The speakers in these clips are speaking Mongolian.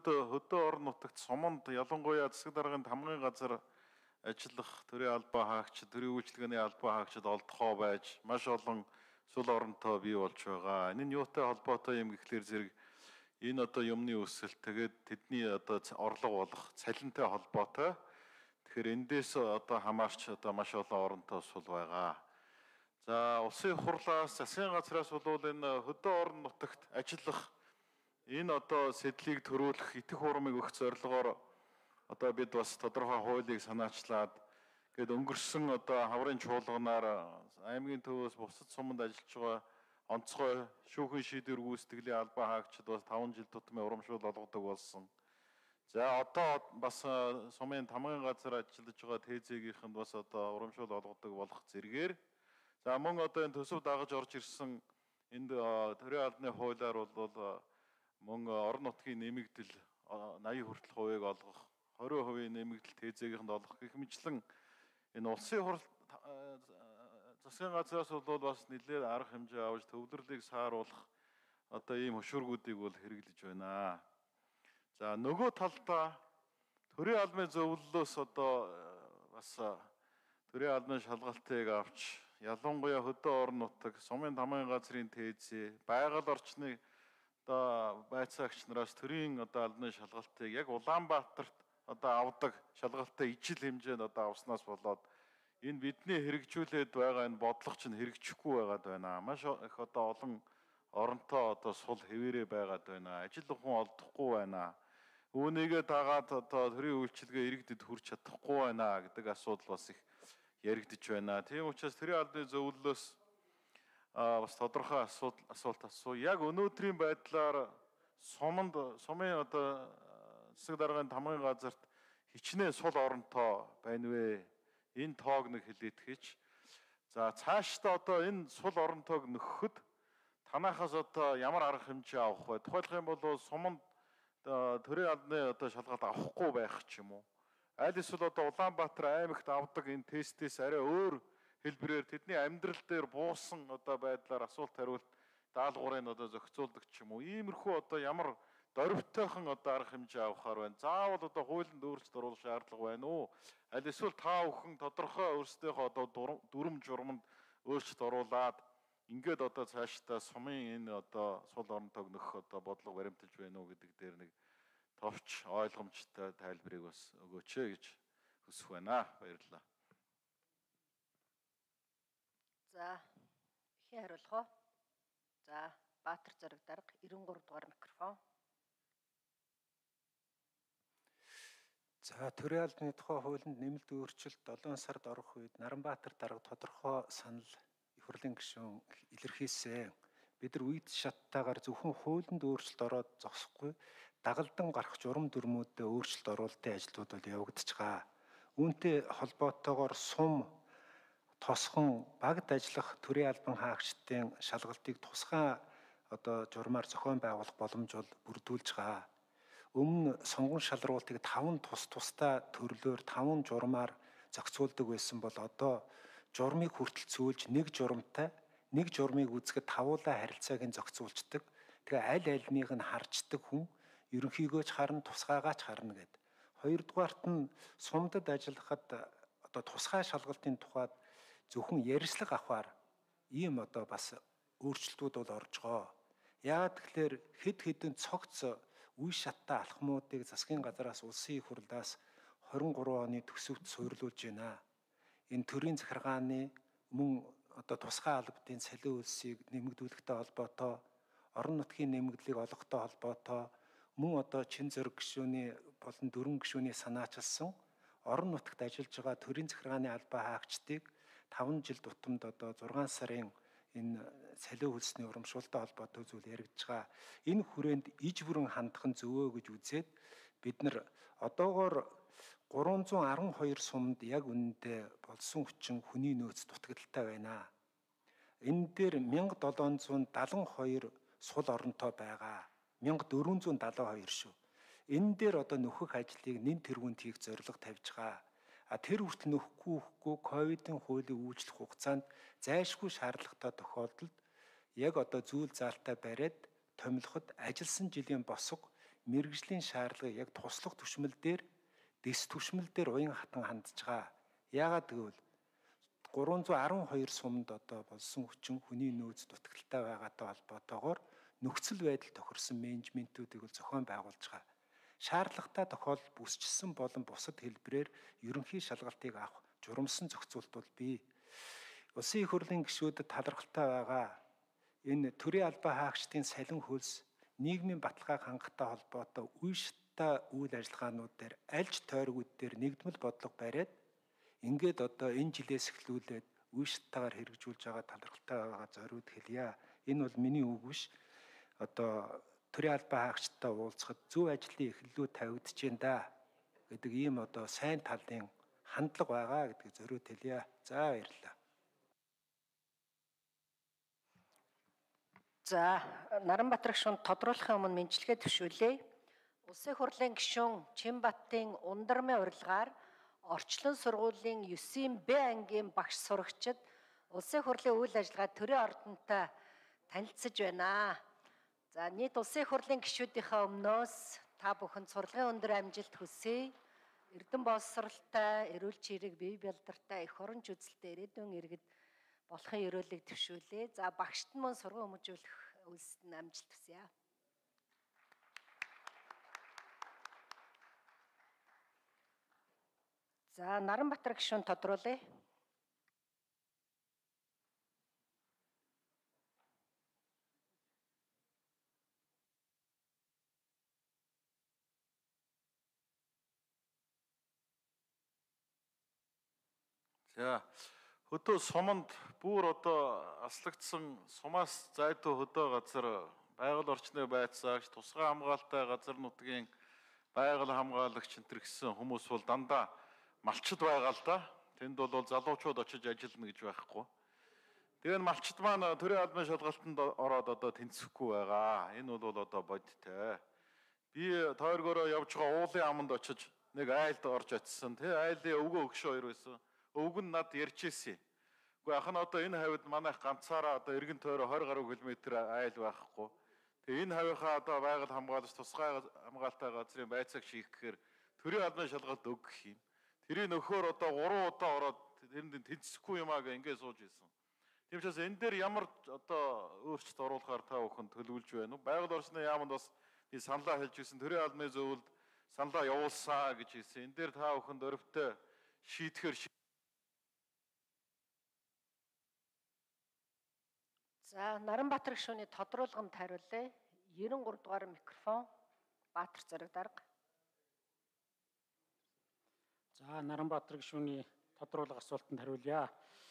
Хөдөө орон нутагт суманд ялангуяа засаг даргын хамгийн газар ажиллах төрийн албан хаагч, төрийн үйлчилгээний албан хаагчид олдохоо байж маш олон сул оронтой бий болж байгаа. Энэ нь юутай холбоотой юм гэхлээр зэрэг энэ одоо юмны өсөлт тэгээд тэдний одоо орлого болох цалинтай холбоотой. Тэгэхээр эндээс одоо хамаарч одоо маш олон оронтой сул байгаа. За улсын хурлаас засгийн газраас бол энэ хөдөө орон нутагт ажиллах энэ одоо сэдлийг төрүүлэх этэх хурамыг өгөх зорилгоор одоо бид бас тодорхой хуулийг санаачлаад гээд өнгөрсөн одоо хаврын чуулганаар аймгийн төвөөс бусад суманд ажиллаж байгаа онцгой шүүхэн шийдвэр гүйцэтгэлийн албан хаагчид бас 5 жил тутмын урамшуул олгодог болсон. За одоо бас сумын тамгын газар ажиллаж байгаа ТЗ-гийнхэнд бас одоо урамшуул олгодог болох зэрэгээр за мөн одоо энэ төсөв дагаж орж ирсэн энд төрийн албаны хуулиар бол мөн орон нутгийн нэмэгдэл 80 хүртэл хувийг олгох 20% нэмэгдэл ТЗ-гийнхэнд олгох гэх мэтлэн энэ улсын хурл засгийн газраас бол бас нэлээд арга хэмжээ авч төвлөрлийг сааруулах одоо ийм хөшүүргүүдийг бол хэрэглэж байна. За нөгөө талдаа төрийн албаны зөвлөлөөс одоо бас төрийн албаны шалгалтыг авч ялангуяа хөдөө орон нутаг, сумын тамгын газрын ТЗ, байгаль орчны одоо байцаагч нараас төрийн одоо албаны шалгалтыг яг Улаанбаатарт одоо авдаг шалгалтаа ижил хэмжээнд одоо авснаас болоод энэ бидний хэрэгжүүлээд байгаа энэ бодлого чинь хэрэгжихгүй байгаад байна. Маш их одоо олон оронтой одоо сул хэвээрээ байгаад байна. Ажил хүн олдохгүй байна. Үүнийгээ дагаад одоо төрийн үйлчилгээ иргэдэд хүрч чадахгүй байна гэдэг асуудал бас их яригдж байна. Тийм учраас төрийн албаны зөвлөлөөс бас тодорхой асуулт асуу. Яг өнөөдрийн байдлаар сумын одоо засаг даргын тамгын газарт хичнээн сул оронтой байна вэ? Энэ тоог нэг хэлээд гэж. За цаашдаа одоо энэ сул оронтойг нөхөхөд танахаас одоо ямар арга хэмжээ авах вэ? Тухайлх юм бол суманд төрийн албаны одоо шалгалт авахгүй байх ч юм уу. Аль эсвэл одоо Улаанбаатар аймагт авдаг энэ тестээс арай өөр хэлбэрээр тэдний амьдрал дээр буусан одоо байдлаар асуулт хариулт даалгаврыг одоо зохицуулдаг ч юм уу. Иймэрхүү одоо ямар дөрвтойхон одоо арга хэмжээ авахар байна. Заавал одоо хуулинд өөрчлөлт оруулах шаардлага байна уу? Аль эсвэл та бүхэн тодорхой өөрсдийнхөө одоо дүрм журманд өөрчлөлт оруулаад ингээд одоо цаашдаа сумын энэ одоо сул оронтойг нөхөх одоо бодлого баримталж байна уу гэдэг дээр нэг товч ойлгомжтой тайлбарыг бас өгөөч гэж хүсэх байна. Баярлалаа. За ихэн хариулах уу? За Баатар Зориг дарга 93 дугаар микрофон. За төрийн албаны тухай хуулинд нэмэлт өөрчлөлт 7 сард орох үед Наранбаатар дарга тодорхой санал их хурлын гишүүн илэрхийлсэн. Бид нар үед шаттайгаар зөвхөн хуулинд өөрчлөлт ороод зогсохгүй дагалдан гарах журам дүрмүүдэд өөрчлөлт оруулалтын ажлууд бол явагдаж байгаа. Үүнтэй холбоотойгоор сум тосхон багт ажиллах төрийн албан хаагчдын шалгалтыг тусгай одоо журмаар зохион байгуулах боломж бол бүрдүүлж байгаа. Өмнө сонгон шалруултыг 5 тусдаа төрлөөр 5 журмаар зохицуулдаг байсан бол одоо журмыг хүртэл цөөлж нэг журамтай нэг журмыг үзэхэд тавуулаа харилцааг нь зохицуулцдаг. Тэгээ аль альнийг нь харждаг хүн ерөнхийгөө ч харна тусгайгаа ч харна гэд. Хоёрдугаарт нь сумдад ажиллахад одоо тусгай шалгалтын тухайд зөвхөн ярьслага авахар ийм одоо бас өөрчлөлтүүд бол орж байгаа. Яагаад тэгэхээр хэд хэдэн цогц үе шаттай алхмуудыг засгийн газраас улсын их хурлаас 23 оны төсөвт суйрлуулж байна. Энэ төрийн захиргааны мөн одоо тусгай албадын цалин хөлсийг нэмэгдүүлэхтэй холбоотой, орон нутгийн нэмэгдлийг олгохтой холбоотой, мөн одоо чин зориг гишүүний болон дөрвөн гишүүний санаачилсан орон нутагт ажиллаж байгаа төрийн захиргааны албан хаагчдыг 5 жил тутамд одоо 6 сарын энэ цалин хөлсний урамшуулалттай холбоотой зүйл яригдж байгаа. Энэ хүрээнд иж бүрэн хандах нь зөвөө гэж үзээд бид нар одоогоор 312 сумд яг үнэндээ болсон хүчин хүний нөөц дутагдaltaй байна. Энэ дээр 1772 сул оронтой байгаа. 1472 шүү. Энэ дээр одоо нөхөх ажлыг нэн тэргуунд хийх зорилго тавьж байгаа. Тэр хүртэл нөхгүй ковидын хуулийн үйлчлэх хугацаанд зайлшгүй шаардлагатай тохиолдолд яг одоо зүйл заалтаа бариад томилоход ажилласан жилийн босго мэрэгжлийн шаардлагыг яг туслах түвшмэл дээр, дэс түвшмэл дээр уян хатан хандж байгаа. Яагаад гэвэл 312 сумд одоо болсон хүчин хүний нөөц дутагдaltaй байгаатай холбоотойгоор нөхцөл байдал тохирсон менежментүүдийг зохион байгуулж байгаа. Шаардлагатай тохиолдолд бүсчилсэн болон бусад хэлбэрээр ерөнхий шалгалтыг авах журамсан зохицуулт бол бий. Улсын их хурлын гишүүдэд талархалтай байгаа энэ төрийн албан хаагчдын салин хөлс нийгмийн баталгааг хангахтай холбоотой үе шаттай үйл ажиллагаанууд дээр альж тойргууд дээр нэгдмэл бодлого бариад ингээд одоо энэ жилээс эхлүүлээд үе шаттайгаар хэрэгжүүлж байгаа талархалтай байгаа зориуд хэлье. Энэ бол миний үг биш. Одоо төрийн албан хаагчдтай уулзахад зөв ажлын эхлэлүүд тавигдж байна да гэдэг ийм одоо сайн талын хандлага байгаа гэдгийг зориуд хэлье. За баярлалаа. За Наранбаатар гишүүнд тодруулахын өмнө мэдлэгээ төвшүүлье. Улсын их хурлын гишүүн Чинбаттын ундрмын урилгаар орчлон сургуулийн 9-ийн Б ангийн багш сурагчид улсын их хурлын үйл ажиллагаа төрийн ордонтой танилцж байна. За нийт улсын их хурлын гишүүдийнхээ өмнөөс та бүхэнд сурлагын өндөр амжилт хүсье. Эрдэм боловсралтай, эрүүл чирэг, бие бэлдартай, эх оронч үзэлтэй ирээдүйн иргэд болохын ерөөлийг төвшүүлье. За багшд нь мөн сургууль хүмүүжүүлэх үйлсэд нь амжилт хүсье. За Наранбаатар гишүүн тодруулъя. За хөдөө суманд бүр одоо аслагдсан сумаас зайдуу хөдөө газар байгаль орчны байцаагч, тусгай хамгаалалтай газар нутгийн байгаль хамгаалагч энэ гэсэн хүмүүс бол дандаа малчд байгаа л да. Тэнд бол залуучууд очиж ажиллана гэж байхгүй. Тэгээ энэ малчд маань төрийн албан шалгалтанд ороод одоо тэнцэхгүй байгаа. Энэ бол одоо бодтой. Би тойргороо явж байгаа уулын аманд очиж нэг айлд орж очисон. Тэ айлын өвгөө өгш хоёр байсан. Өвг нь над ярьж ирсэн. Гэхдээ ах нь одоо энэ хавьд манайх ганцаараа одоо эргэн тойроо 20 гаруй километр айл байхгүй. Тэгээ энэ хавийнхаа одоо байгаль хамгаалагч, тусгай хамгаалалтай газрын байцаагч хийх гэхээр төрийн албан шалгалт өгөх юм. Тэрийн нөхөр одоо 3 удаа ороод тэрэнд тэнцэхгүй юм аа гэж ингэ сууж ирсэн. Тийм учраас энэ дээр ямар одоо өөрчлөлт оруулахаар та бүхэн төлөвлөж байна уу? Байгаль орчны яамд бас би саналаа хэлж ирсэн. Төрийн албаны зөвлөлд саналаа явуулсан гэж хэлсэн. Энэ дээр та бүхэнд өрөвтэй шийдэхэр. За Наранбаатар гишүүний тодруулганд хариулъя. 93 дугаар микрофон Баатар Зориг дарга. За Наранбаатар гишүүний тодруулга асуултанд хариулъя.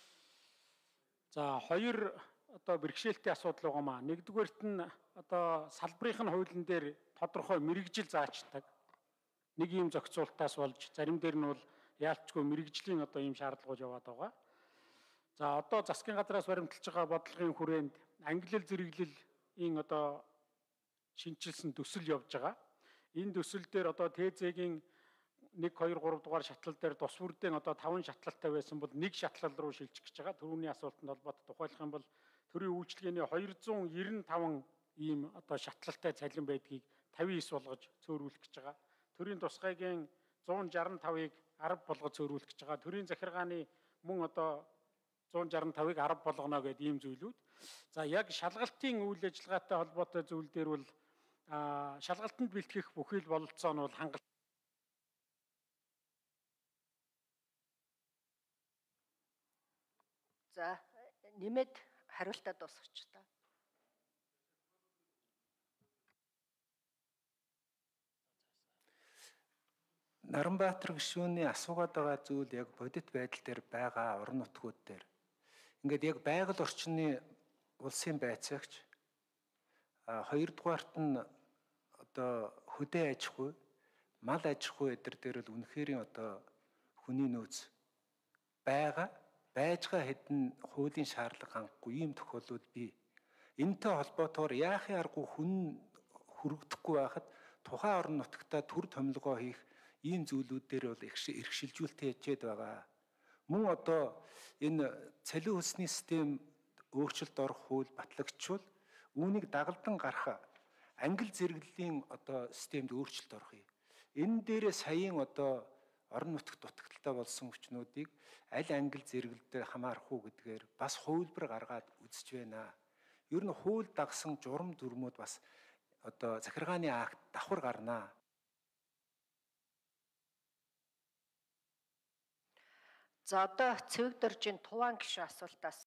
За хоёр одоо бэрхшээлтэй асуудал байгаа маа. Нэгдүгээрт нь одоо салбарын хуулийн дээр тодорхой мэрэгжил заачдаг. Нэг юм зохицуултаас болж зарим дээр нь бол яалтчгүй мэрэгжлийн одоо ийм шаардлагууд яваад байгаа. За одоо засгийн газраас баримталж байгаа бодлогын хүрээнд ангилал зэрэглэлийн одоо шинжилсэн төсөл явж байгаа. Энэ төсөл дээр одоо ТЗ-ийн 1, 2, 3 дугаар шатлал дээр тус бүрдэн одоо 5 шатлалтай байсан бол нэг шатлал руу шилжих гэж байгаа. Төрөний асуултанд холбоотой тухайлах юм бол төрийн үйлчилгээний 295 ийм одоо шатлалтай цалин байдгийг 59 болгож цөөрүүлэх гэж байгаа. Төрийн тусгайгийн 165-ыг 10 болгож цөөрүүлэх гэж байгаа. Төрийн захиргааны мөн одоо 165-ыг 10 болгоно гэдэг ийм зүйлүүд. За яг шалгалтын үйл ажиллагаатай холбоотой зүйл дээр бол шалгалтанд бэлтгэх бүхэл бололцоо нь бол хангалттай. За нэмээд хариултаа дуусгач та. Наранбаатар гишүүний асуугаад байгаа зүйл яг бодит байдал дээр байгаа орон нутгууд дээр. Ингээд яг байгаль орчны улсын байцаагч хоёрдугаарт нь одоо хөдөө аж ахуй, мал аж ахуй эдэр дээр л үнэхээр одоо хүний нөөц байгаа. Байж байгаа хэдэн хуулийн шаардлага хангахгүй ийм тохиолдол бий. Энэтэй холбоотойгоор яахын аргагүй хүн хүрэгдэхгүй байхад тухайн орон нутагтаа төр томилгоо хийх ийм зүйлүүд дээр бол их шилжүүлэлт хийжээд байгаа. Мөн одоо энэ цалин хөлсний систем өөрчлөлт орох хууль батлагдчихвал үүнийг дагалдан гарах ангил зэрэглэлийн одоо системд өөрчлөлт орох юм. Энэ дээрээ саяын одоо орон нутагт дутагдaltaй болсон хүчнүүдийг аль ангил зэрэглэл дээр хамаарах уу гэдгээр бас хувилбар гаргаад үзэж байна. Ер нь хууль дагсан журам дүрмүүд бас одоо захиргааны акт давхар гарнаа. За одоо цэвэг дөржийн туваан гишүүн асуултаас